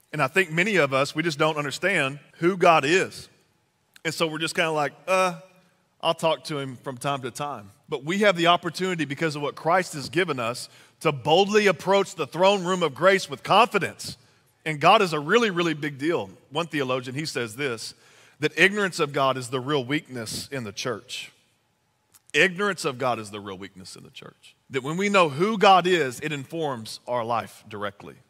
And I think many of us, we just don't understand who God is. And so we're just kind of like, I'll talk to him from time to time. But we have the opportunity, because of what Christ has given us, to boldly approach the throne room of grace with confidence. And God is a really, really big deal. One theologian, he says this, that ignorance of God is the real weakness in the church. Ignorance of God is the real weakness in the church. That when we know who God is, it informs our life directly.